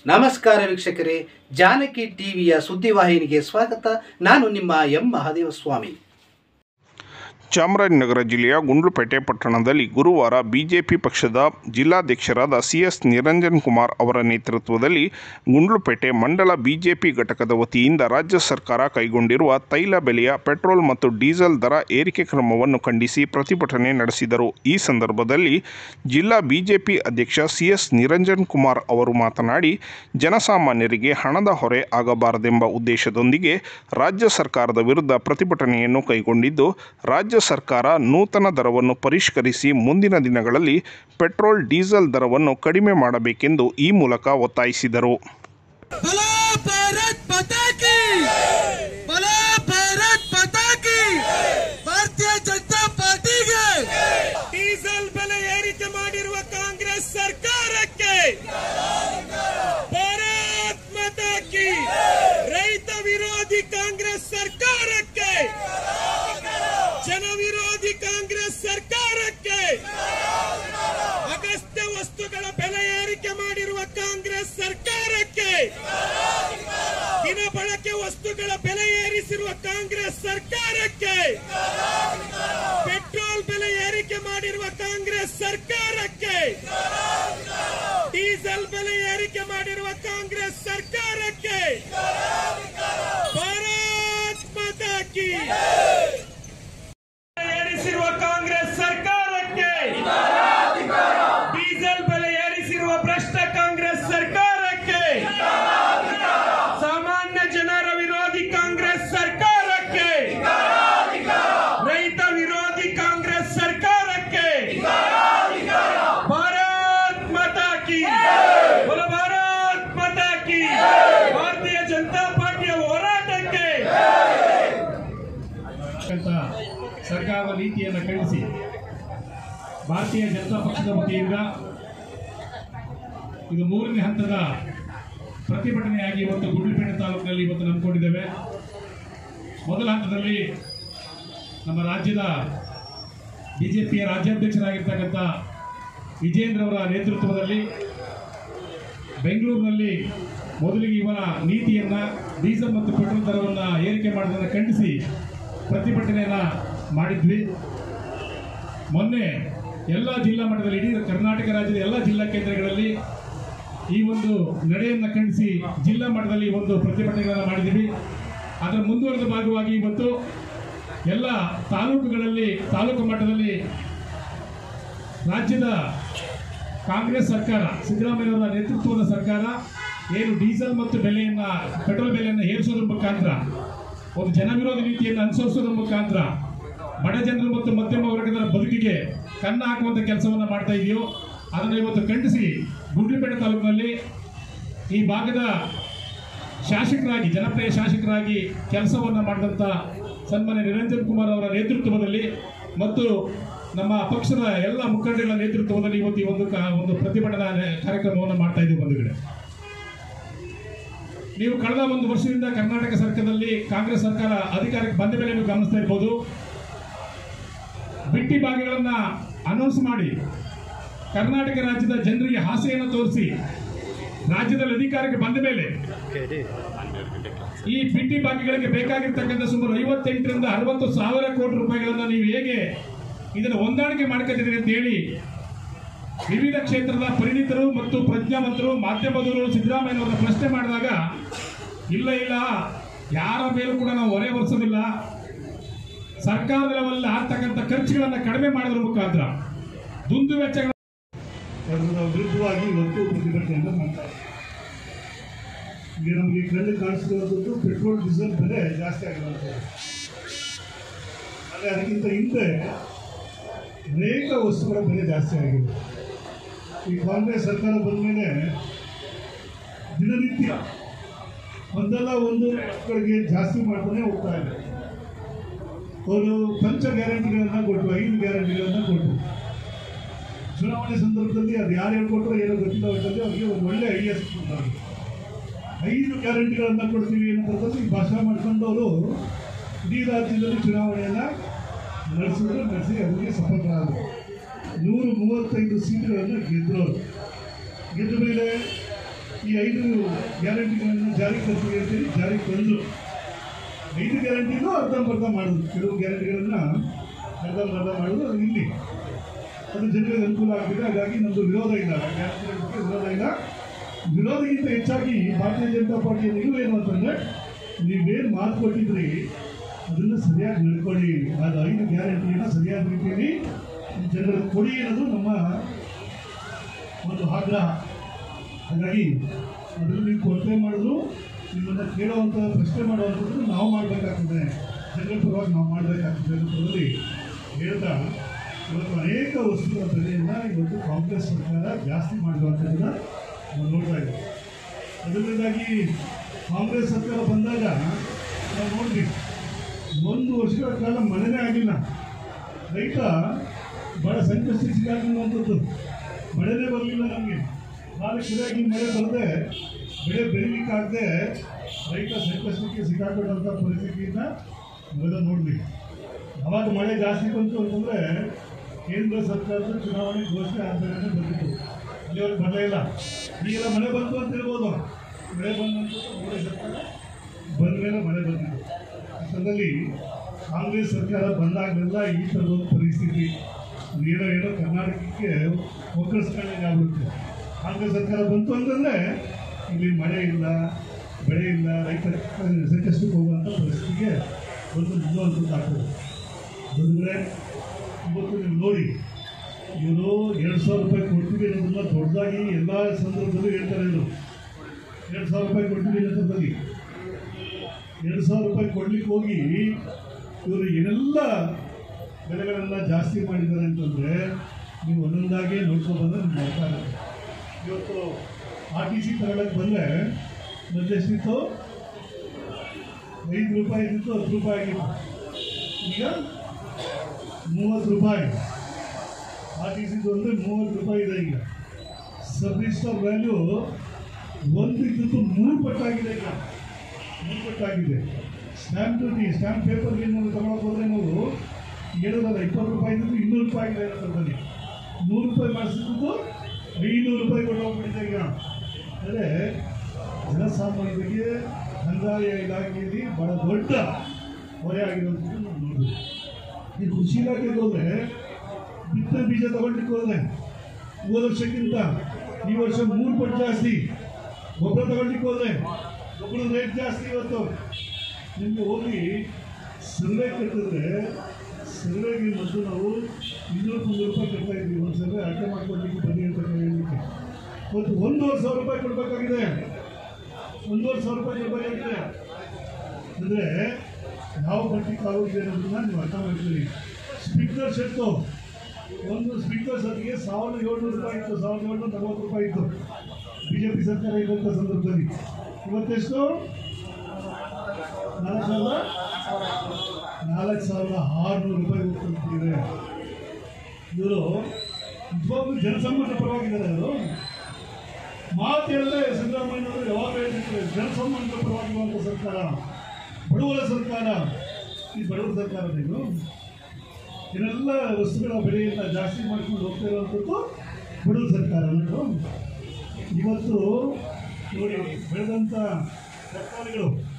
ನಮಸ್ಕಾರ ವೀಕ್ಷಕರೇ, ಜಾನಕಿ ಟಿವಿಯ ಸುದ್ದಿವಾಹಿನಿಗೆ ಸ್ವಾಗತ. ನಾನು ನಿಮ್ಮ ಎಂ ಮಹಾದೇವಸ್ವಾಮಿ. ಚಾಮರಾಜನಗರ ಜಿಲ್ಲೆಯ ಗುಂಡ್ಲುಪೇಟೆ ಪಟ್ಟಣದಲ್ಲಿ ಗುರುವಾರ ಬಿಜೆಪಿ ಪಕ್ಷದ ಜಿಲ್ಲಾಧ್ಯಕ್ಷರಾದ ಸಿ.ಎಸ್. ನಿರಂಜನ್ ಕುಮಾರ್ ಅವರ ನೇತೃತ್ವದಲ್ಲಿ ಗುಂಡ್ಲುಪೇಟೆ ಮಂಡಲ ಬಿಜೆಪಿ ಘಟಕದ ವತಿಯಿಂದ ರಾಜ್ಯ ಸರ್ಕಾರ ಕೈಗೊಂಡಿರುವ ತೈಲ ಬೆಲೆಯ ಪೆಟ್ರೋಲ್ ಮತ್ತು ಡೀಸೆಲ್ ದರ ಏರಿಕೆ ಕ್ರಮವನ್ನು ಖಂಡಿಸಿ ಪ್ರತಿಭಟನೆ ನಡೆಸಿದರು. ಈ ಸಂದರ್ಭದಲ್ಲಿ ಜಿಲ್ಲಾ ಬಿಜೆಪಿ ಅಧ್ಯಕ್ಷ ಸಿ.ಎಸ್. ನಿರಂಜನ್ ಕುಮಾರ್ ಅವರು ಮಾತನಾಡಿ, ಜನಸಾಮಾನ್ಯರಿಗೆ ಹಣದ ಹೊರೆ ಆಗಬಾರದೆಂಬ ಉದ್ದೇಶದೊಂದಿಗೆ ರಾಜ್ಯ ಸರ್ಕಾರದ ವಿರುದ್ಧ ಪ್ರತಿಭಟನೆಯನ್ನು ಕೈಗೊಂಡಿದ್ದು, ರಾಜ್ಯ ಸರ್ಕಾರ ನೂತನ ದರವನ್ನು ಪರಿಷ್ಕರಿಸಿ ಮುಂದಿನ ದಿನಗಳಲ್ಲಿ ಪೆಟ್ರೋಲ್ ಡೀಸೆಲ್ ದರವನ್ನು ಕಡಿಮೆ ಮಾಡಬೇಕೆಂದು ಈ ಮೂಲಕ ಒತ್ತಾಯಿಸಿದರು. ಭಾರತೀಯ ಜನತಾ ಪಾರ್ಟಿಗೆ ಡೀಸೆಲ್ ಬೆಲೆ ಏರಿಕೆ ಮಾಡಿರುವ ಕಾಂಗ್ರೆಸ್ ಸರ್ಕಾರಕ್ಕೆ ಭಾರತ್ ಮಾತಾ ಕಿ, ರೈತ ವಿರೋಧಿ ಕಾಂಗ್ರೆಸ್ ಸರ್ಕಾರಕ್ಕೆ, ಜನ ವಿರೋಧಿ ಕಾಂಗ್ರೆಸ್ ಸರ್ಕಾರಕ್ಕೆ, ಅಗತ್ಯ ವಸ್ತುಗಳ ಬೆಲೆ ಏರಿಕೆ ಮಾಡಿರುವ ಕಾಂಗ್ರೆಸ್ ಸರ್ಕಾರಕ್ಕೆ, ದಿನಬಳಕೆ ವಸ್ತುಗಳ ಬೆಲೆ ಏರಿಸಿರುವ ಕಾಂಗ್ರೆಸ್ ಸರ್ಕಾರಕ್ಕೆ, ಪೆಟ್ರೋಲ್ ಬೆಲೆ ಏರಿಕೆ ಮಾಡಿರುವ ಕಾಂಗ್ರೆಸ್ ಸರ್ಕಾರಕ್ಕೆ, ಡೀಸೆಲ್ ಬೆಲೆ ಏರಿಕೆ ಮಾಡಿರುವ ಕಾಂಗ್ರೆಸ್ ಸರ್ಕಾರಕ್ಕೆ ಭಾರತ್ ಮಾತಾ ಕಿ, ಏರಿಸಿರುವ ಕಾಂಗ್ರೆಸ್ ಸರ್ಕಾರಕ್ಕೆ, ಡೀಸೆಲ್ ಬೆಲೆ ಏರಿಸಿರುವ ಭ್ರಷ್ಟ ಕಾಂಗ್ರೆಸ್ ಸರ್ಕಾರಕ್ಕೆ, ಸಾಮಾನ್ಯ ಜನರ ವಿರೋಧಿ ಕಾಂಗ್ರೆಸ್ ಸರ್ಕಾರಕ್ಕೆ, ರೈತ ವಿರೋಧಿ ಕಾಂಗ್ರೆಸ್ ಸರ್ಕಾರಕ್ಕೆ ಭಾರತ್ ಮಾತಾ ಕಿ, ಭಾರತ್ ಮಾತಾ ಕಿ, ಭಾರತೀಯ ಜನತಾ ಪಾರ್ಟಿಯ ಹೋರಾಟಕ್ಕೆ ಸರ್ಕಾರದ ನೀತಿಯನ್ನು ಖಂಡಿಸಿ ಭಾರತೀಯ ಜನತಾ ಪಕ್ಷದ ವತಿಯಿಂದ ಇದು 3ನೇ ಹಂತದ ಪ್ರತಿಭಟನೆಯಾಗಿ ಇವತ್ತು ಗುಂಡ್ಲುಪೇಟೆ ತಾಲೂಕಿನಲ್ಲಿ ಇವತ್ತು ನಂಬಿಕೊಂಡಿದ್ದೇವೆ. ಮೊದಲ ಹಂತದಲ್ಲಿ ನಮ್ಮ ರಾಜ್ಯದ ಬಿಜೆಪಿಯ ರಾಜ್ಯಾಧ್ಯಕ್ಷರಾಗಿರ್ತಕ್ಕಂಥ ವಿಜೇಂದ್ರ ಅವರ ನೇತೃತ್ವದಲ್ಲಿ ಬೆಂಗಳೂರಿನಲ್ಲಿ ಮೊದಲಿಗೆ ಇವರ ನೀತಿಯನ್ನು ಡೀಸೆಲ್ ಮತ್ತು ಪೆಟ್ರೋಲ್ ದರವನ್ನು ಏರಿಕೆ ಮಾಡೋದನ್ನು ಖಂಡಿಸಿ ಪ್ರತಿಭಟನೆಯನ್ನು ಮಾಡಿದ್ವಿ. ಮೊನ್ನೆ ಎಲ್ಲ ಜಿಲ್ಲಾ ಮಟ್ಟದಲ್ಲಿ ಇಡೀ ಕರ್ನಾಟಕ ರಾಜ್ಯದ ಎಲ್ಲ ಜಿಲ್ಲಾ ಕೇಂದ್ರಗಳಲ್ಲಿ ಈ ಒಂದು ನಡೆಯನ್ನು ಖಂಡಿಸಿ ಜಿಲ್ಲಾ ಮಟ್ಟದಲ್ಲಿ ಒಂದು ಪ್ರತಿಭಟನೆಗಳನ್ನು ಮಾಡಿದ್ದೀವಿ. ಅದರ ಮುಂದುವರೆದ ಭಾಗವಾಗಿ ಇವತ್ತು ಎಲ್ಲ ತಾಲೂಕುಗಳಲ್ಲಿ ತಾಲೂಕು ಮಟ್ಟದಲ್ಲಿ ರಾಜ್ಯದ ಕಾಂಗ್ರೆಸ್ ಸರ್ಕಾರ, ಸಿದ್ದರಾಮಯ್ಯವರ ನೇತೃತ್ವದ ಸರ್ಕಾರ ಏನು ಡೀಸೆಲ್ ಮತ್ತು ಪೆಟ್ರೋಲ್ ಬೆಲೆಯನ್ನು ಏರಿಸೋದ್ರ ಮುಖಾಂತರ ಒಂದು ಜನವಿರೋಧಿ ನೀತಿಯನ್ನು ಅನುಸರಿಸೋದ್ರ ಮುಖಾಂತರ ಬಡ ಜನರು ಮತ್ತು ಮಧ್ಯಮ ವರ್ಗದ ಬದುಕಿಗೆ ಕನ್ನ ಹಾಕುವಂಥ ಕೆಲಸವನ್ನು ಮಾಡ್ತಾ ಇದೆಯೋ ಅದನ್ನು ಇವತ್ತು ಖಂಡಿಸಿ ಗುಂಡ್ಲುಪೇಟೆ ತಾಲೂಕಿನಲ್ಲಿ ಈ ಭಾಗದ ಶಾಸಕರಾಗಿ, ಜನಪ್ರಿಯ ಶಾಸಕರಾಗಿ ಕೆಲಸವನ್ನು ಮಾಡಿದಂಥ ಸನ್ಮಾನ್ಯ ನಿರಂಜನ್ ಕುಮಾರ್ ಅವರ ನೇತೃತ್ವದಲ್ಲಿ ಮತ್ತು ನಮ್ಮ ಪಕ್ಷದ ಎಲ್ಲ ಮುಖಂಡಗಳ ನೇತೃತ್ವದಲ್ಲಿ ಇವತ್ತು ಈ ಒಂದು ಪ್ರತಿಭಟನಾ ಕಾರ್ಯಕ್ರಮವನ್ನು ಮಾಡ್ತಾ ಇದ್ದೀವಿ. ಬಂಧುಗಳೇ, ನೀವು ಕಳೆದ 1 ವರ್ಷದಿಂದ ಕರ್ನಾಟಕ ಸರ್ಕಾರದಲ್ಲಿ ಕಾಂಗ್ರೆಸ್ ಸರ್ಕಾರ ಅಧಿಕಾರಕ್ಕೆ ಬಂದ ಮೇಲೆ ನೀವು ಗಮನಿಸ್ತಾ ಇರ್ಬೋದು, ಬಿಟ್ಟಿ ಭಾಗಗಳನ್ನು ಅನೌನ್ಸ್ ಮಾಡಿ ಕರ್ನಾಟಕ ರಾಜ್ಯದ ಜನರಿಗೆ ಆಸೆಯನ್ನು ತೋರಿಸಿ ರಾಜ್ಯದಲ್ಲಿ ಅಧಿಕಾರಕ್ಕೆ ಬಂದ ಮೇಲೆ ಈ ಬಿಟ್ಟಿ ಭಾಗಗಳಿಗೆ ಬೇಕಾಗಿರ್ತಕ್ಕಂಥ ಸುಮಾರು 58ರಿಂದ 60 ಸಾವಿರ ಕೋಟಿ ರೂಪಾಯಿಗಳನ್ನು ನೀವು ಹೇಗೆ ಇದನ್ನು ಹೊಂದಾಣಿಕೆ ಮಾಡ್ಕೊತಿದ್ದೀರಿ ಅಂತ ಹೇಳಿ ವಿವಿಧ ಕ್ಷೇತ್ರದ ಪರಿಣಿತರು ಮತ್ತು ಪ್ರಜ್ಞಾವಂತರು, ಮಾಧ್ಯಮದವರು ಸಿದ್ದರಾಮಯ್ಯನವರನ್ನ ಪ್ರಶ್ನೆ ಮಾಡಿದಾಗ ಇಲ್ಲ ಯಾರ ಮೇಲೂ ಕೂಡ ನಾವು ಹೊರೆ ಹೊರಿಸೋದಿಲ್ಲ, ಸರ್ಕಾರದ ಲೆವೆಲ್ ಆಗ್ತಕ್ಕಂಥ ಖರ್ಚುಗಳನ್ನು ಕಡಿಮೆ ಮಾಡೋದ್ರ ಮುಖಾಂತರ ದುಂದು ವೆಚ್ಚಗಳ ವಿರುದ್ಧವಾಗಿ ಇವತ್ತು ಪ್ರತಿಭಟನೆಯನ್ನು ಮಾಡ್ತಾರೆ. ಈಗ ನಮಗೆ ಕಣ್ಣು ಕಾಣಿಸಿರುವಂಥದ್ದು ಪೆಟ್ರೋಲ್ ಡೀಸೆಲ್ ಬೆಲೆ ಜಾಸ್ತಿ ಆಗಿರುವಂಥದ್ದು. ಆದರೆ ಅದಕ್ಕಿಂತ ಹಿಂದೆ ಅನೇಕ ವಸ್ತುಗಳ ಬೆಲೆ ಜಾಸ್ತಿ ಆಗಿದೆ. ಈ ಕಾಂಗ್ರೆಸ್ ಸರ್ಕಾರ ಬಂದ ಮೇಲೆ ದಿನನಿತ್ಯ ಒಂದಲ್ಲ ಒಂದು ವಸ್ತುಗಳಿಗೆ ಜಾಸ್ತಿ ಮಾಡ್ತಾನೆ ಹೋಗ್ತಾ ಇದೆ. ಅವರು ಪಂಚ ಗ್ಯಾರಂಟಿಗಳನ್ನು ಕೊಟ್ಟು 5 ಗ್ಯಾರಂಟಿಗಳನ್ನು ಕೊಟ್ಟು ಚುನಾವಣೆ ಸಂದರ್ಭದಲ್ಲಿ ಅದು ಯಾರು ಹೇಳ್ಕೊಟ್ರೋ ಏನೋ ಗೊತ್ತಿಲ್ಲ, ಅವರಿಗೆ ಒಂದು ಒಳ್ಳೆ ಐಡಿಯಾಸ್ ಕೊಡ್ತಾರೆ. 5 ಗ್ಯಾರಂಟಿಗಳನ್ನು ಕೊಡ್ತೀವಿ ಅನ್ನೋದ್ರಲ್ಲಿ ಭಾಷಣ ಮಾಡ್ಕೊಂಡವರು ಇಡೀ ರಾಜ್ಯದಲ್ಲಿ ಚುನಾವಣೆಯನ್ನು ನಡೆಸಿ ಅವರಿಗೆ ಸಫಲರಾದರು. 135 ಸೀಟುಗಳನ್ನು ಗೆದ್ದರು. ಗೆದ್ದ ಮೇಲೆ ಈ 5 ಗ್ಯಾರಂಟಿಗಳನ್ನು ಜಾರಿಗೆ ತರ್ತೀವಿ ಅಂತೇಳಿ ಜಾರಿಗೆ ತಂದರು. 5 ಗ್ಯಾರಂಟಿನೂ ಅರ್ಧಂಬರ್ಧ ಮಾಡಿದ್ರು. ಕೆಲವು ಗ್ಯಾರಂಟಿಗಳನ್ನು ಅರ್ಧಂಬರ್ಧ ಮಾಡಿದ್ರು. ಅದು ಇಲ್ಲಿ ಅದು ಜನರಿಗೆ ಅನುಕೂಲ ಆಗಿದೆ. ಹಾಗಾಗಿ ನಮ್ಮದು ವಿರೋಧ ಇಲ್ಲ, ಗ್ಯಾರಂಟಿಗಳ ಬಗ್ಗೆ ವಿರೋಧ ಇಲ್ಲ. ವಿರೋಧಕ್ಕಿಂತ ಹೆಚ್ಚಾಗಿ ಭಾರತೀಯ ಜನತಾ ಪಾರ್ಟಿಯ ನಿಲುವೇನು ಅಂತಂದರೆ, ನೀವೇನು ಮಾತು ಕೊಟ್ಟಿದ್ರಿ ಅದನ್ನು ಸರಿಯಾಗಿ ನಡ್ಕೊಳ್ಳಿ. ಅದು 5 ಗ್ಯಾರಂಟಿಯನ್ನು ಸರಿಯಾದ ರೀತಿಯಲ್ಲಿ ಜನರಿಗೆ ಕೊಡಿ ಅನ್ನೋದು ನಮ್ಮ ಒಂದು ಆಗ್ರಹ. ಹಾಗಾಗಿ ಅದನ್ನು ನೀವು ಕೊರತೆ ಮಾಡಿದ್ರು ನಿಮ್ಮನ್ನು ಕೇಳುವಂಥ ಪ್ರಶ್ನೆ ಮಾಡುವಂಥದ್ದು ನಾವು ಮಾಡಬೇಕಾಗ್ತದೆ, ಜನರ ಪರವಾಗಿ ನಾವು ಮಾಡಬೇಕಾಗ್ತದೆ ಅನ್ನೋದ್ರಲ್ಲಿ ಹೇಳ್ತಾ, ಇವತ್ತು ಅನೇಕ ವಸ್ತುಗಳ ಬೆಲೆಯನ್ನು ಇವತ್ತು ಕಾಂಗ್ರೆಸ್ ಸರ್ಕಾರ ಜಾಸ್ತಿ ಮಾಡಿರುವಂಥದ್ದನ್ನು ನಾವು ನೋಡ್ತಾ ಇದ್ದೀವಿ. ಅದರಿಂದಾಗಿ ಕಾಂಗ್ರೆಸ್ ಸರ್ಕಾರ ಬಂದಾಗ ನಾವು ನೋಡಿದ್ವಿ 1 ವರ್ಷಗಳ ಕಾಲ ಮಳೆನೇ ಆಗಿಲ್ಲ. ರೈತ ಭಾಳ ಸಂಕಷ್ಟಕ್ಕೆ ಸಿಕ್ಕಾಕಿರುವಂಥದ್ದು. ಮಳೆನೇ ಬರಲಿಲ್ಲ ನಮಗೆ. ನಾಳೆ ಸರಿಯಾಗಿ ಮಳೆ ಬರದೆ ಬೆಳೆ ಬೆಳೀಲಿಕ್ಕಾಗದೆ ರೈತ ಸಂಕಷ್ಟಕ್ಕೆ ಸಿಕ್ಕಾಕೊಂಡಂಥ ಪರಿಸ್ಥಿತಿಯನ್ನು ನಾವೆಲ್ಲ ನೋಡಿದ್ವಿ. ಅವಾಗ ಮಳೆ ಜಾಸ್ತಿ ಬಂತು ಅಂತಂದರೆ ಕೇಂದ್ರ ಸರ್ಕಾರದ ಚುನಾವಣೆ ಘೋಷಣೆ ಆದ್ಮೇಲೆ ಬಂದಿತ್ತು. ಅಲ್ಲಿವರೆಗೆ ಬರಲೇ ಇಲ್ಲ. ಈಗೆಲ್ಲ ಮಳೆ ಬಂತು ಅಂತ ಹೇಳ್ಬೋದು. ಮಳೆ ಬಂದಂತ ಮೋದಿ ಸರ್ಕಾರ ಬಂದ ಮೇಲೆ ಮಳೆ ಬಂದಿತ್ತು. ಅಷ್ಟರಲ್ಲಿ ಕಾಂಗ್ರೆಸ್ ಸರ್ಕಾರ ಬಂದಾಗಲೆಲ್ಲ ಈ ಥರದೊಂದು ಪರಿಸ್ಥಿತಿ ಏನೋ ಕರ್ನಾಟಕಕ್ಕೆ ಒಕ್ಕಳಿಸ್ಕೊಂಡಂಗೆ ಆಗ್ಬಿಡುತ್ತೆ. ಕಾಂಗ್ರೆಸ್ ಸರ್ಕಾರ ಬಂತು ಅಂತಂದರೆ ಇಲ್ಲಿ ಮಳೆ ಇಲ್ಲ, ಬೆಳೆ ಇಲ್ಲ, ರೈತ ಸಂಕಷ್ಟಕ್ಕೆ ಹೋಗುವಂಥ ಪರಿಸ್ಥಿತಿಗೆ ಮುಂದುವಂಥದ್ದು ಆಗ್ತದೆ. ಬಂದರೆ ಇವತ್ತು ನೀವು ನೋಡಿ, ಇವರು 2,000 ರೂಪಾಯಿ ಕೊಡ್ತೀವಿ ಅನ್ನೋದನ್ನ ದೊಡ್ಡದಾಗಿ ಎಲ್ಲ ಸಂದರ್ಭದಲ್ಲೂ ಹೇಳ್ತಾರೆ. ಇವರು 2,000 ರೂಪಾಯಿ ಕೊಡ್ತೀವಿ ಅನ್ನೋದ್ರಲ್ಲಿ 2,000 ರೂಪಾಯಿ ಕೊಡ್ಲಿಕ್ಕೆ ಹೋಗಿ ಇವರು ಏನೆಲ್ಲ ಬೆಲೆಗಳೆಲ್ಲ ಜಾಸ್ತಿ ಮಾಡಿದ್ದಾರೆ ಅಂತಂದರೆ ನೀವು ಒಂದೊಂದಾಗಿ ನೋಡ್ಕೊಬಂದ್ರೆ ನಿಮ್ಗೆ ಅರ್ಥ ಆಗುತ್ತೆ. ಇವತ್ತು RTC ತಗೊಳ್ಳೋಕ್ಕೆ ಬಂದರೆ ಮೊದಲೆಷ್ಟಿತ್ತು? 5 ರೂಪಾಯಿ ಇದ್ದಿತ್ತು, 10 ರೂಪಾಯಿ ಆಗಿತ್ತು. ಈಗ 30 ರೂಪಾಯಿ. RTCದು ಅಂದರೆ 30 ರೂಪಾಯಿ ಇದೆ. ಈಗ ಸಬ್ ರಿಜಿಸ್ಟರ್ ವ್ಯಾಲ್ಯೂ 1 ಇದ್ದಿತ್ತು 3 ಪಟ್ಟಾಗಿದೆ. ಈಗ 3 ಪಟ್ಟಾಗಿದೆ. ಸ್ಟ್ಯಾಂಪ್ ಡ್ಯೂಟಿ, ಸ್ಟ್ಯಾಂಪ್ ಪೇಪರ್ಗೆ ಏನಾದ್ರು ತಗೊಳಕ್ಕೆ ಹೋದರೆ ನಾವು ಹೇಳೋದಲ್ಲ, 20 ರೂಪಾಯಿ ಇದ್ದಿದ್ದು 200 ರೂಪಾಯಿ ಆಗಿದೆ ಅನ್ನೋದ್ರಲ್ಲಿ. 100 ರೂಪಾಯಿ ಮಾಡಿಸಿದ್ದು 500 ರೂಪಾಯಿ ಕೊಟ್ಟು ಹೋಗ್ಬಿಟ್ಟಿದೆ. ಈಗ ಅಂದರೆ ಜನಸಾಮಾನ್ಯರಿಗೆ ಕಂದಾಯ ಇಲಾಖೆಯಲ್ಲಿ ಭಾಳ ದೊಡ್ಡ ಹೊರೆ ಆಗಿರೋದನ್ನು ನಾವು ನೋಡ್ಬೋದು. ಈ ಕೃಷಿ ಇಲಾಖೆಗೆ ಹೋದರೆ ಬಿತ್ತನೆ ಬೀಜ ತಗೊಳ್ಲಿಕ್ಕೆ ಹೋದರೆ ಹೋದ ವರ್ಷಕ್ಕಿಂತ ಈ ವರ್ಷ 3 ಪಟ್ಟು ಜಾಸ್ತಿ. ಗೊಬ್ಬರ ತಗೊಳ್ಲಿಕ್ಕೆ ಹೋದರೆ ಗೊಬ್ಬರದ ರೇಟ್ ಜಾಸ್ತಿ. ಇವತ್ತು ನಿಮಗೆ ಹೋಗಿ ಸರ್ವೆ ಕಟ್ಟಿದ್ರೆ ಸರ್ವೆಗೆ ಮೊದಲು ನಾವು 200 ರೂಪಾಯಿ ಕಟ್ತಾ ಇದ್ವಿ. ಒಂದು ಸರ್ವೆ ಅಳತೆ ಮಾಡ್ಕೊಳ್ಲಿಕ್ಕೆ ಬನ್ನಿ ಅಂತ ಹೇಳಲಿಕ್ಕೆ. ಇವತ್ತು 1,500 ರೂಪಾಯಿ ಕೊಡಬೇಕಾಗಿದೆ. 1,500 ರೂಪಾಯಿ ಕೊಡಬೇಕಾಗಿದೆ ಅಂದರೆ ಯಾವ ಮಟ್ಟಿಗೆ ಆಗುತ್ತೆ ಅನ್ನೋದನ್ನ ನೀವು ಅರ್ಥ ಮಾಡ್ತೀರಿ. ಸ್ಪಿಂಕ್ಲರ್ ಶೆಟ್ಟು, ಒಂದು ಸ್ಪಿಂಕ್ಲರ್ ಸೆಟ್ಗೆ 1,700 ರೂಪಾಯಿ ಇತ್ತು, 1,740 ರೂಪಾಯಿ ಇತ್ತು BJP ಸರ್ಕಾರ ಇರುವಂಥ ಸಂದರ್ಭದಲ್ಲಿ. ಇವತ್ತೆಷ್ಟು? 4,600 ರೂಪಾಯಿ ಹೋಗ್ತಿದೆ. ಇವರು ನಿಜವಾಗ್ಲೂ ಜನಸಂಪರ್ಕ ಪರವಾಗಿದ್ದಾರೆ. ಅವರು ಮಾತು ಹೇಳಿದ್ರೆ ಸಿದ್ದರಾಮಯ್ಯನವರು ಯಾವಾಗ ಹೇಳ್ತಿರ್ತಾರೆ, ಜನಸಂಪರ್ಕ ಪರವಾಗಿರುವಂಥ ಸರ್ಕಾರ, ಬಡವರ ಸರ್ಕಾರ. ಈ ಬಡವರ ಸರ್ಕಾರ ನೀವು ಏನೆಲ್ಲ ವಸ್ತುಗಳ ಬೆಲೆಯನ್ನು ಜಾಸ್ತಿ ಮಾಡ್ಕೊಂಡು ಹೋಗ್ತಾ ಇರುವಂಥದ್ದು ಬಡವರ ಸರ್ಕಾರ ಅನ್ನೋದು. ಇವತ್ತು ನೋಡಿ ಬೆಳೆದಂಥ ತರಕಾರಿಗಳು